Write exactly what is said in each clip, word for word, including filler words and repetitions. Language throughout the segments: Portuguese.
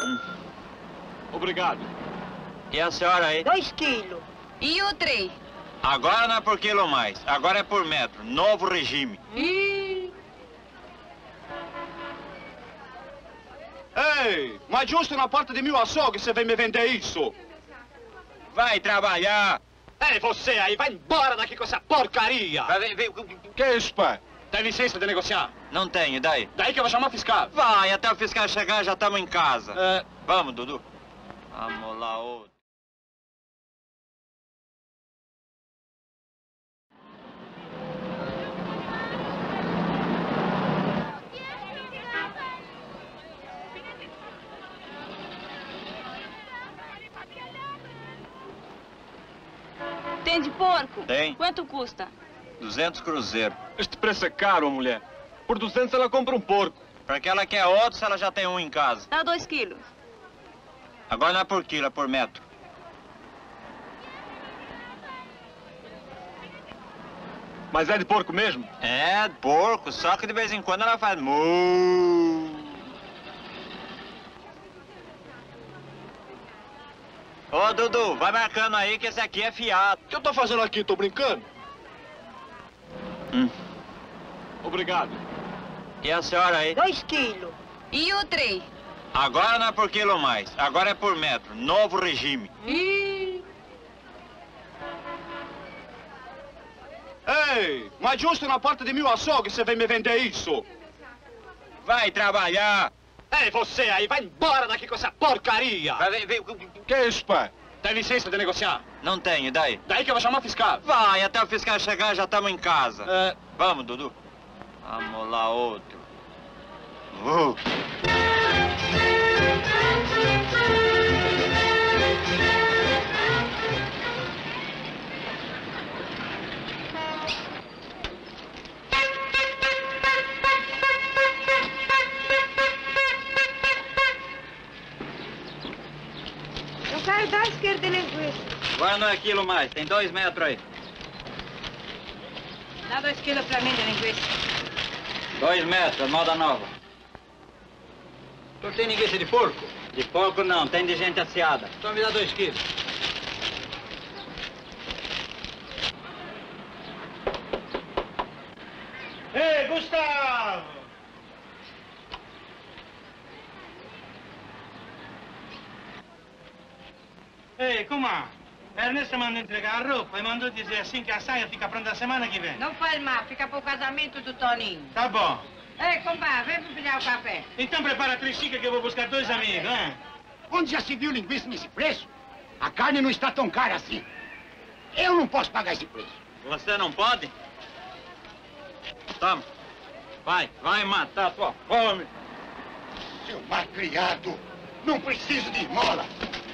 Hum. Obrigado. E a senhora aí? Dois quilos. E o trem? Agora não é por quilo mais, agora é por metro. Novo regime. Ih! Ei, mas justo na porta de mil açougue você vem me vender isso? Vai trabalhar! Ei, você aí, vai embora daqui com essa porcaria! Vai, vem, vem. Que é isso, pai? Tem licença de negociar? Não tenho, daí? Daí que eu vou chamar o fiscal. Vai, até o fiscal chegar já estamos em casa. É... Vamos, Dudu. Vamos lá, outro. Tem de porco? Tem. Quanto custa? duzentos cruzeiros. Este preço é caro, mulher. Por duzentos ela compra um porco. Pra que ela quer outro se ela já tem um em casa? Dá dois quilos. Agora não é por quilo, é por metro. Mas é de porco mesmo? É, porco, só que de vez em quando ela faz mu. Ô, Dudu, vai marcando aí que esse aqui é fiado. O que eu tô fazendo aqui? Tô brincando? Hum. Obrigado. E a senhora aí? Dois quilos. E o trem? Agora não é por quilo mais, agora é por metro. Novo regime. Ih! Ei, mas justo na porta de mil açougue você vem me vender isso? Vai trabalhar! Ei, você aí, vai embora daqui com essa porcaria! Vai, vem, vem. Que é isso, pai? Tem licença de negociar? Não tenho, daí? Daí que eu vou chamar o fiscal. Vai, até o fiscal chegar já estamos em casa. É... Vamos, Dudu. Vamos lá, outro. Uh. Eu quero dar esquerda de linguiça. Agora não é quilo mais, tem dois metros aí. Dá dois quilos pra mim de linguiça. Dois metros, moda nova. Tu tem linguiça de porco? De porco não, tem de gente assiada. Então me dá dois quilos. Ei, Gustavo! Ei, com'è? Ernesto manda entregar a roupa e mandou dizer assim que a saia fica pronta a semana que vem. Não faz mal, fica pro casamento do Toninho. Tá bom. Ei, compadre, vem pegar o café. Então prepara a tricicla que eu vou buscar dois amigos, hein? Onde já se viu linguiça nesse preço? A carne não está tão cara assim. Eu não posso pagar esse preço. Você não pode? Toma. Vai, vai matar a tua fome. Seu malcriado, não preciso de esmola.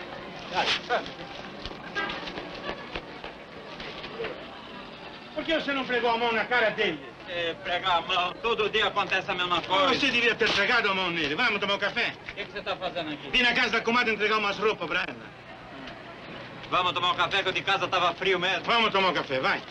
Por que você não pregou a mão na cara dele? É, pregar a mão, todo dia acontece a mesma coisa. Você devia ter pregado a mão nele. Vamos tomar um café? O que, que você está fazendo aqui? Vim na casa da comadre entregar umas roupas pra ela. Vamos tomar um café que o de casa estava frio mesmo. Vamos tomar um café, vai.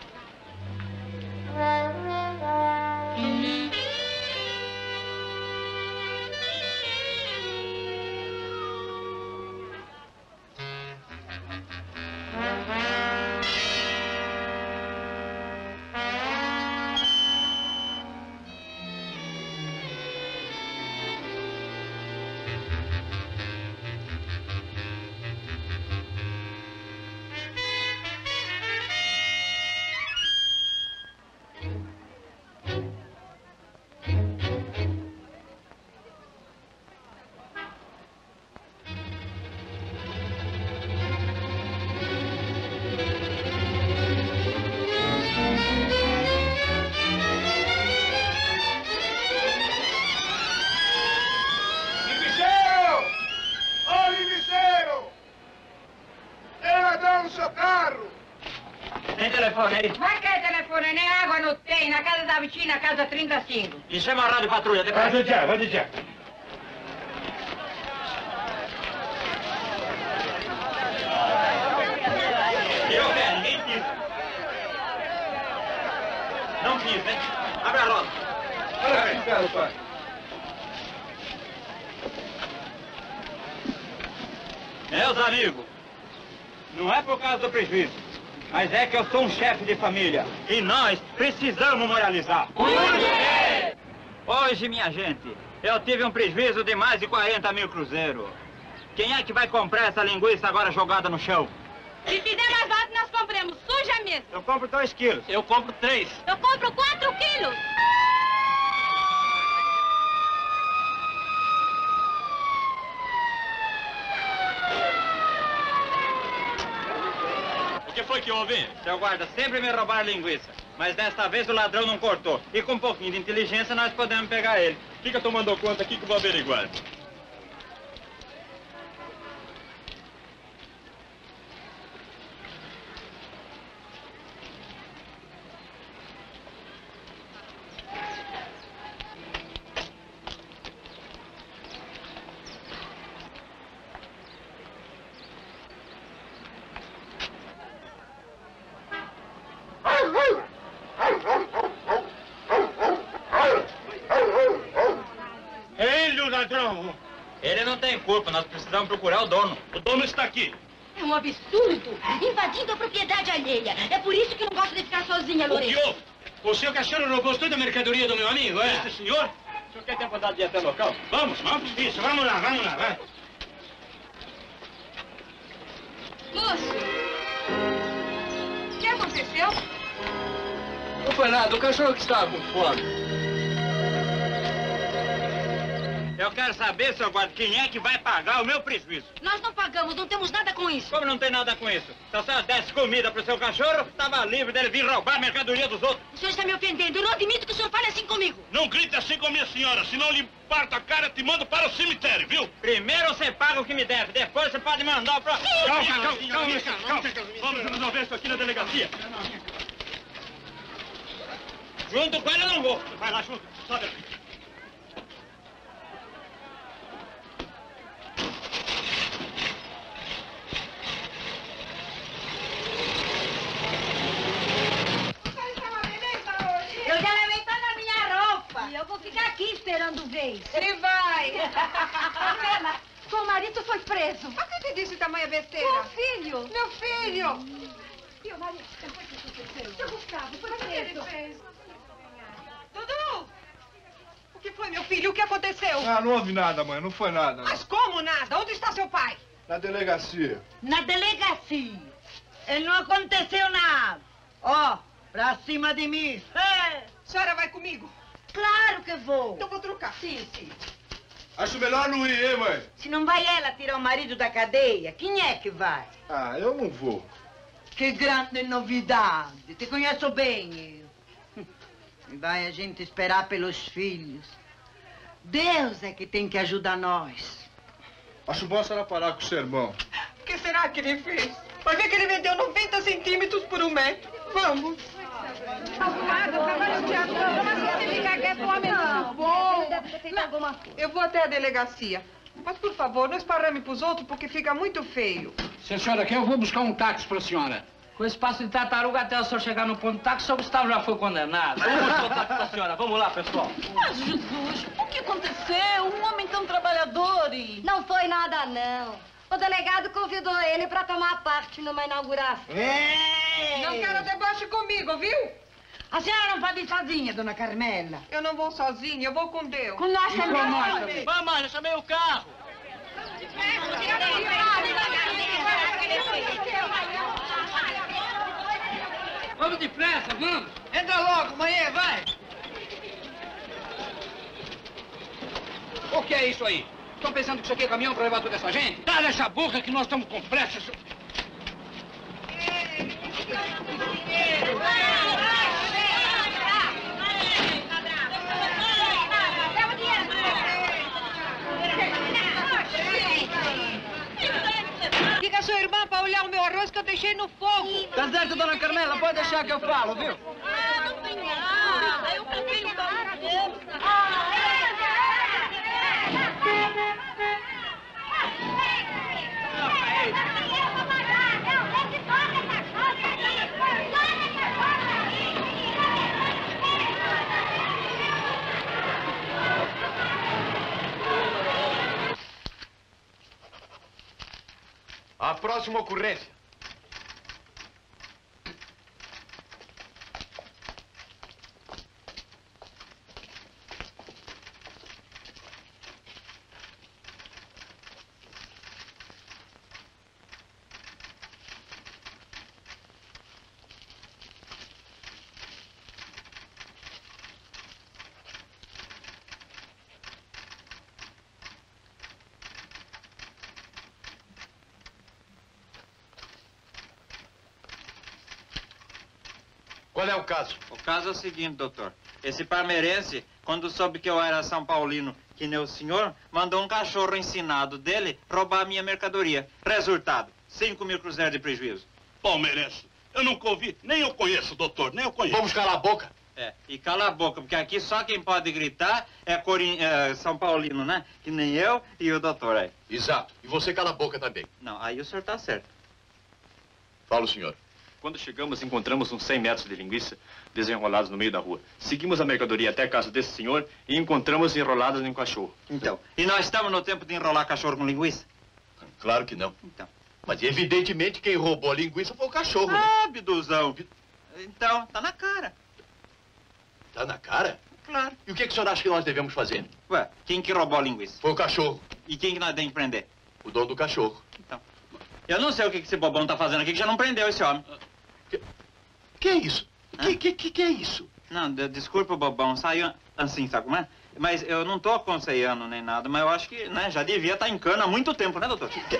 Mas que telefone? Nem água não tem. Na casa da vizinha, na casa trinta e cinco. E chama a rádio patrulha, depois. Vai de já, vai de já. Eu quero, ninguém quis. Não quis, hein? Abre a roda. Olha aí, espera, pai. Meus amigos, não é por causa do prejuízo, mas é que eu sou um chefe de família e nós precisamos moralizar. Hoje, Hoje minha gente, eu tive um prejuízo de mais de quarenta mil cruzeiros. Quem é que vai comprar essa linguiça agora jogada no chão? Se fizer mais barato, nós compramos suja mesmo. Eu compro dois quilos. Eu compro três. Eu compro quatro quilos. O que foi que houve? Seu guarda, sempre me roubaram linguiça. Mas desta vez o ladrão não cortou. E com um pouquinho de inteligência nós podemos pegar ele. Fica tomando conta aqui que eu vou averiguar. Ele não tem culpa, nós precisamos procurar o dono. O dono está aqui. É um absurdo, invadindo a propriedade alheia. É por isso que não gosto de ficar sozinha, O que Lourenço. houve? O seu cachorro roubou toda a mercadoria do meu amigo, é? Este senhor? O senhor quer ter vontade de ir até o local? Vamos, vamos. Isso, vamos lá, vamos lá, vai. Moço, o que aconteceu? Não foi nada, o cachorro que estava com fome. Eu quero saber, seu guarda, quem é que vai pagar o meu prejuízo? Nós não pagamos, não temos nada com isso. Como não tem nada com isso? Se a senhora desse comida pro seu cachorro, estava livre dele vir roubar a mercadoria dos outros. O senhor está me ofendendo. Eu não admito que o senhor fale assim comigo. Não grite assim com a minha senhora, senão lhe parto a cara e te mando para o cemitério, viu? Primeiro você paga o que me deve, depois você pode mandar pra... Calma, calma, calma, calma, calma. Vamos resolver isso aqui na delegacia. Junto com ele eu não vou. Vai lá junto, sobe aqui. Eu já levei toda a minha roupa. E eu vou ficar aqui esperando vez. Ele vai. Carmela, seu marido foi preso. Por que te disse tamanha besteira? Meu filho. Meu filho. Meu marido, o que aconteceu? Seu Gustavo foi O que ele preso. fez? Dudu! O que foi, meu filho? O que aconteceu? Ah, não houve nada, mãe, não foi nada. Mas como nada? Onde está seu pai? Na delegacia. Na delegacia. E não aconteceu nada. Ó, pra cima de mim. É, A senhora vai comigo? claro que vou. Então vou trocar. Sim, sim. Acho melhor não ir, hein, mãe? Se não vai ela tirar o marido da cadeia, quem é que vai? Ah, eu não vou. Que grande novidade. Te conheço bem. E vai a gente esperar pelos filhos. Deus é que tem que ajudar nós. Acho bom a senhora parar com o sermão. O que será que ele fez? Vai ver que ele vendeu noventa centímetros por um metro. Vamos. Eu vou até a delegacia. Mas, por favor, não esparrame pros outros, porque fica muito feio. Se a senhora quer, eu vou buscar um táxi para a senhora. Com esse passo de tartaruga até o senhor chegar no ponto de táxi, o senhor Gustavo já foi condenado. Vamos voltar com a senhora. Vamos lá, pessoal. Mas, Jesus, o que aconteceu? Um homem tão trabalhador e... Não foi nada, não. O delegado convidou ele para tomar parte numa inauguração. Ei! Não quero deboche comigo, viu? A senhora não pode ir sozinha, dona Carmela. Eu não vou sozinha, eu vou com Deus. Com nós também. também. Vamos, já chamei o carro. Vamos depressa, vamos. Entra logo, manhã, vai. O que é isso aí? Estão pensando que isso aqui é caminhão para levar toda essa gente? Cala essa boca que nós estamos com pressa. Diga a sua irmã para olhar o meu arroz que eu deixei no fogo. Tá certo, dona Carmela, pode deixar que eu falo, viu? Ah, não tem nada. Eu prefiro dar A próxima ocorrência. Qual é o caso? O caso é o seguinte, doutor. Esse parmeirense, quando soube que eu era São Paulino, que nem o senhor, mandou um cachorro ensinado dele roubar a minha mercadoria. Resultado, cinco mil cruzeiros de prejuízo. Palmeirense, eu nunca ouvi, nem eu conheço, doutor, nem eu conheço. Vamos calar a boca. É, e cala a boca, porque aqui só quem pode gritar é, Corin... é São Paulino, né? Que nem eu e o doutor aí. Exato. E você cala a boca também. Não, aí o senhor tá certo. Fala o senhor. Quando chegamos, encontramos uns cem metros de linguiça desenrolados no meio da rua. Seguimos a mercadoria até a casa desse senhor e encontramos enroladas em um cachorro. Então, e nós estamos no tempo de enrolar cachorro com linguiça? Claro que não. Então. Mas evidentemente quem roubou a linguiça foi o cachorro. Ah, biduzão. Então, tá na cara. Tá na cara? Claro. E o que, que o senhor acha que nós devemos fazer? Ué, quem que roubou a linguiça? Foi o cachorro. E quem que nós temos que prender? O dono do cachorro. Então. Eu não sei o que, que esse bobão tá fazendo aqui, que já não prendeu esse homem. Que, que é isso? Que, que, que, que é isso? Não, de, desculpa, bobão, saiu assim, sabe como é? Mas eu não tô aconselhando nem nada, mas eu acho que, né, já devia estar em cana há muito tempo, né, doutor? Que...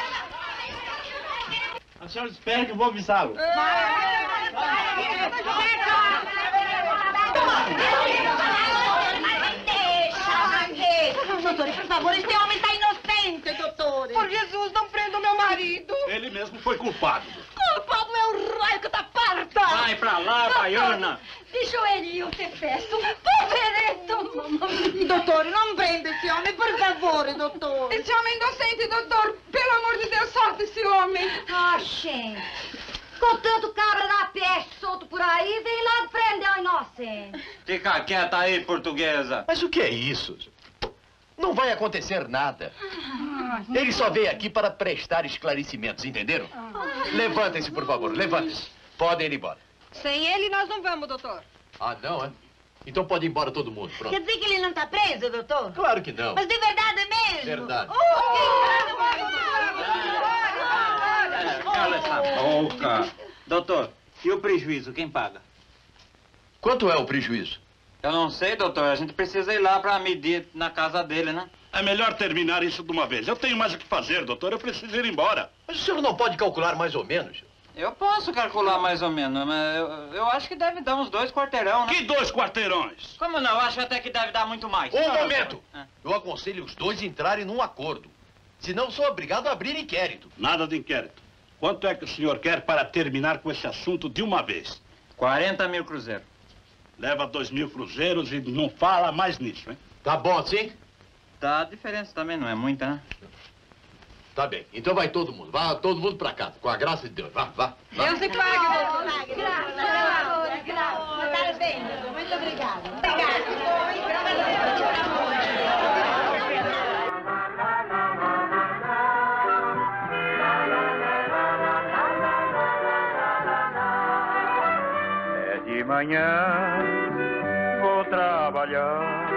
A senhora espera que eu vou avisá-lo. Dottore, por favore, este homem está inocente, dottore. Por Jesus, não prenda o meu marido. Ele mesmo foi culpado. Culpado é o raio que tá parta. Vai pra lá, baiana. Deixa ele, eu te peço. Poveretto, mamma. Dottore, non prenda esse homem, por favore, dottore. Esse homem é inocente, doutor. Pelo amor de Deus, solta esse homem. Ah, gente. Com tanto cabra da peste solto por aí, vem logo prender o inocente. Fica quieta aí, portuguesa. Mas o que é isso? Não vai acontecer nada. Ele só veio aqui para prestar esclarecimentos, entenderam? Levantem-se, por favor, levantem-se. Podem ir embora. Sem ele, nós não vamos, doutor. Ah, não, é? Então pode ir embora todo mundo, pronto. Quer dizer que ele não tá preso, doutor? Claro que não. Mas de verdade mesmo? Verdade. Cala essa boca. Doutor, e o prejuízo, quem paga? Quanto é o prejuízo? Eu não sei, doutor. A gente precisa ir lá pra medir na casa dele, né? É melhor terminar isso de uma vez. Eu tenho mais o que fazer, doutor. Eu preciso ir embora. Mas o senhor não pode calcular mais ou menos? Eu posso calcular mais ou menos, mas eu, eu acho que deve dar uns dois quarteirão, né? Que dois quarteirões? Como não? Eu acho até que deve dar muito mais. Um Não, momento! doutor. Eu aconselho os dois entrarem num acordo. Senão sou obrigado a abrir inquérito. Nada de inquérito. Quanto é que o senhor quer para terminar com esse assunto de uma vez? quarenta mil cruzeiros. Leva dois mil cruzeiros e não fala mais nisso, hein? Tá bom assim? Tá, a diferença também não é muita, né? Tá bem. Então vai todo mundo. Vá todo mundo pra casa. Com a graça de Deus. Vá, vá. vá. Deus lhe pague, doutor. Graças, graças. Parabéns, doutor. Muito obrigada. É de manhã, vou trabalhar.